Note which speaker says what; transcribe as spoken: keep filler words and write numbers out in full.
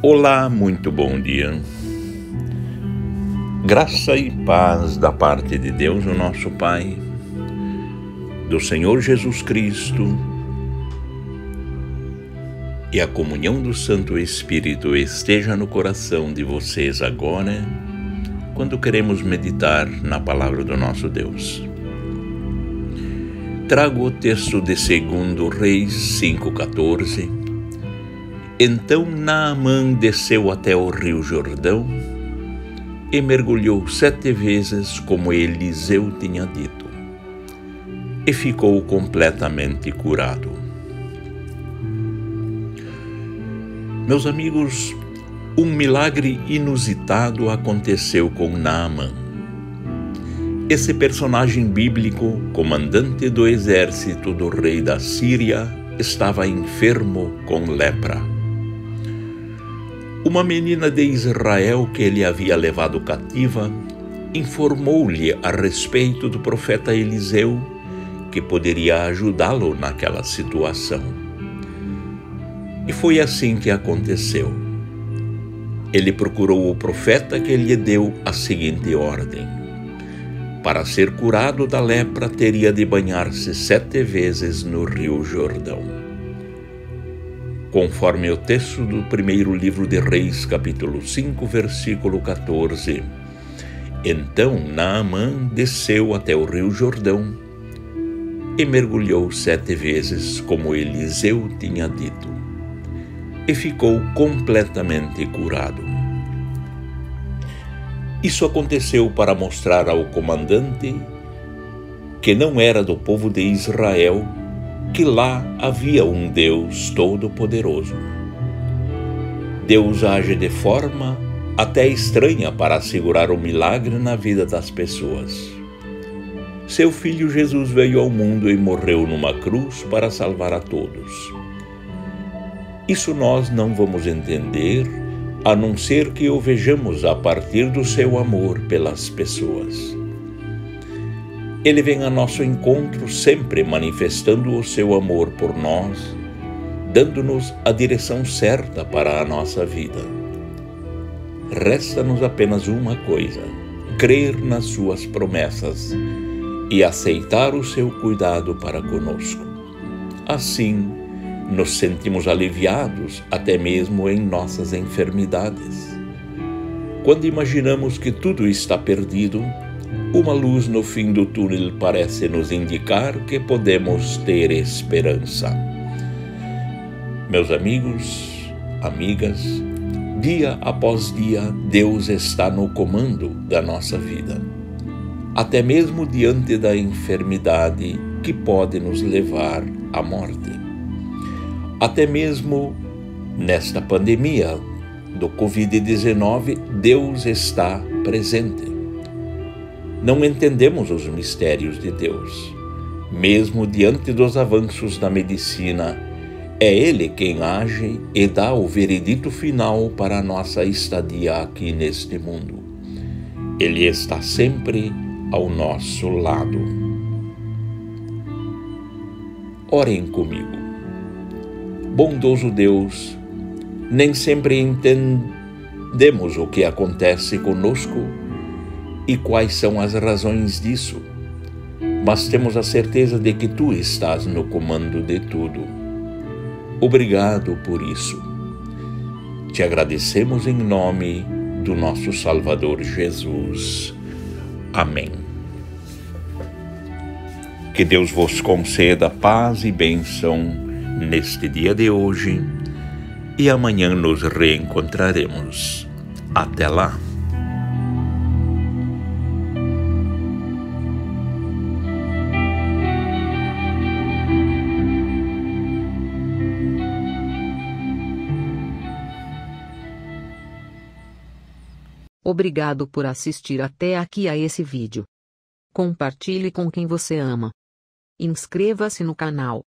Speaker 1: Olá, muito bom dia. Graça e paz da parte de Deus, o nosso Pai, do Senhor Jesus Cristo e a comunhão do Santo Espírito esteja no coração de vocês agora, quando queremos meditar na palavra do nosso Deus. Trago o texto de segundo Reis cinco, quatorze. Então Naamã desceu até o rio Jordão e mergulhou sete vezes como Eliseu tinha dito, e ficou completamente curado. Meus amigos, um milagre inusitado aconteceu com Naamã. Esse personagem bíblico, comandante do exército do rei da Síria, estava enfermo com lepra. Uma menina de Israel que ele havia levado cativa informou-lhe a respeito do profeta Eliseu, que poderia ajudá-lo naquela situação. E foi assim que aconteceu. Ele procurou o profeta, que lhe deu a seguinte ordem: para ser curado da lepra, teria de banhar-se sete vezes no rio Jordão. Conforme o texto do primeiro livro de Reis, capítulo cinco, versículo quatorze. Então Naamã desceu até o rio Jordão e mergulhou sete vezes, como Eliseu tinha dito, e ficou completamente curado. Isso aconteceu para mostrar ao comandante, que não era do povo de Israel, que lá havia um Deus todo-poderoso. Deus age de forma até estranha para assegurar o milagre na vida das pessoas. Seu filho Jesus veio ao mundo e morreu numa cruz para salvar a todos. Isso nós não vamos entender, a não ser que o vejamos a partir do seu amor pelas pessoas. Ele vem a nosso encontro sempre manifestando o seu amor por nós, dando-nos a direção certa para a nossa vida. Resta-nos apenas uma coisa: crer nas suas promessas e aceitar o seu cuidado para conosco. Assim, nos sentimos aliviados até mesmo em nossas enfermidades. Quando imaginamos que tudo está perdido, uma luz no fim do túnel parece nos indicar que podemos ter esperança. Meus amigos, amigas, dia após dia, Deus está no comando da nossa vida, até mesmo diante da enfermidade que pode nos levar à morte. Até mesmo nesta pandemia do covid dezenove, Deus está presente. Não entendemos os mistérios de Deus. Mesmo diante dos avanços da medicina, é Ele quem age e dá o veredito final para a nossa estadia aqui neste mundo. Ele está sempre ao nosso lado. Orem comigo. Bondoso Deus, nem sempre entendemos o que acontece conosco e quais são as razões disso, mas temos a certeza de que Tu estás no comando de tudo. Obrigado por isso. Te agradecemos em nome do nosso Salvador Jesus. Amém. Que Deus vos conceda paz e bênção neste dia de hoje, e amanhã nos reencontraremos. Até lá.
Speaker 2: Obrigado por assistir até aqui a esse vídeo. Compartilhe com quem você ama. Inscreva-se no canal.